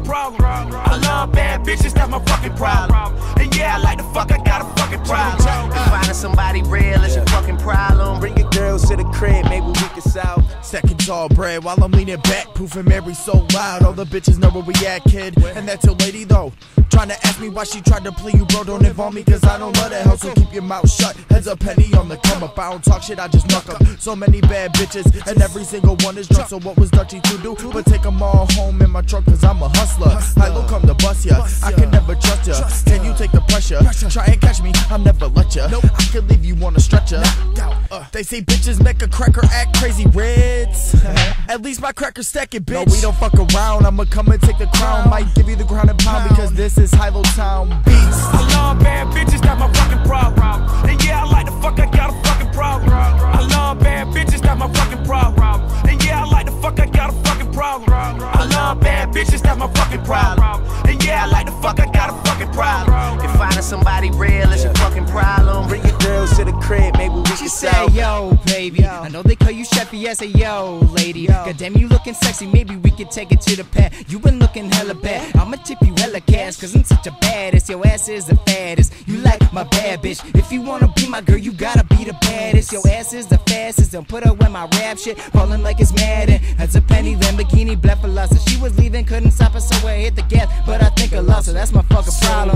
problem. I love bad bitches, that's my fucking problem. And yeah, I like the fuck, I got a fucking problem. If finding somebody real is your fucking problem, bring your girls to the crib, maybe we can solve. Stacking tall bread while I'm leaning back, poofing Mary so loud. All the bitches know where we at, kid. And that's your lady though, trying to ask me why she tried to play you, bro. Don't involve me, cause I don't love that hell. So keep your mouth shut, heads a penny on the come up. I don't talk shit, I just knock up. So many bad bitches, and every single one is drunk. So what was dirty to do? But take them all home in my truck, cause I'm a hustler. I will come to bust ya, I can never trust ya. Can you take the pressure? Try and catch me, I'll never let ya. I can leave you on a stretcher. They say bitches make a cracker act crazy, Reds. At least my cracker stack it, bitch. No, we don't fuck around, I'ma come and take the crown. Might give you the ground and pound, because this is Hilo Town Beast. I love bad bitches, that's my fucking problem. And yeah, I like the fuck, I got a fucking problem. I love bad bitches, that's my fucking problem. And yeah, I like the fuck, I got a fucking problem. I love bad bitches, that's my fucking problem. And yeah, I like the fuck, I got a fucking problem. If finding somebody real is your fucking problem, bring your girls to the crib, maybe we can solve. Say yo, baby, I know they call you Chefy, I say yo, lady. Goddamn, you looking sexy, maybe we can take it to the pad. You been looking hella bad, I'ma tip you hella cash, cause I'm such a badass. Your ass is the fattest, you like my bad bitch. If you wanna be my girl, you gotta be the baddest. Your ass is the fastest, don't put her with my rap shit, falling like it's Madden. That's a penny Lamborghini, Black Palazzo. She was leaving, couldn't stop her, so I hit the gas. But I think I lost her, that's my fucking problem.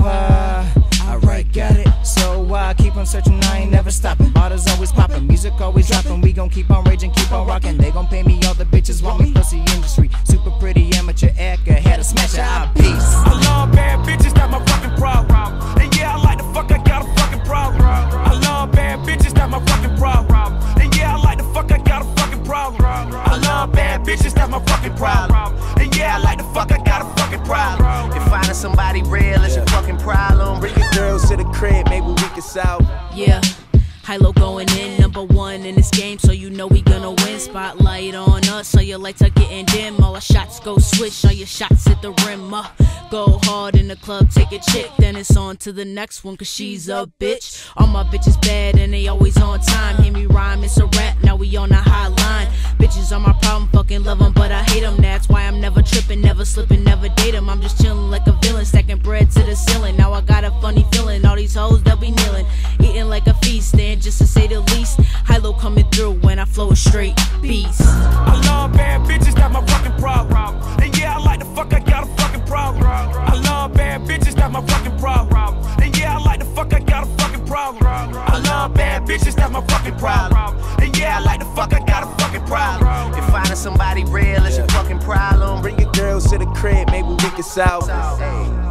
Alright, got it. So I keep on searching, I ain't never stopping. Bottles always popping, music always dropping. We gon' keep on raging, keep on rocking. They gon' pay me, all the bitches want me. Pussy industry, super pretty amateur actor, had to smash her out, peace. I love bad bitches, that's my fucking problem. And yeah, I like the fuck, I got a fucking problem. I love bad bitches, that's my fucking problem. And yeah, I like the fuck, I got a fucking problem. I love bad bitches, that's my fucking problem. And yeah, I like the fuck, I got a fucking problem. If finding somebody real is your fucking problem, bring your girls to the crib, maybe we can solve. Yeah, Hilo going in, #1 in this game, so you know we gonna win. Spotlight on us, so your lights are getting dim. All our shots go swish, all your shots hit the rim. Go hard in the club, take a chick, then it's on to the next one, cause she's a bitch. All my bitches bad and they always on time. Hear me rhyme, it's a rap, now we on a high line. Bitches are my problem, fucking love them, but I hate them. That's why I'm never tripping, never slipping, never date them. I'm just chilling like a villain, stacking bread to the ceiling. Now I got a funny feeling, all these hoes, they'll be kneeling, eating like a feast, stand just to say the least. Hilo coming through when I flow a straight beast. I love bad bitches, that's my fucking problem. And yeah, I like the fuck, I got a fucking problem. I love bad bitches, that's my fucking problem. And yeah, I like the fuck, I got a fucking problem. I love bad bitches, that's my fucking problem. And yeah, I like the fuck, I got a fucking problem. If finding somebody real is your fucking problem, bring your girls to the crib, maybe we can solve.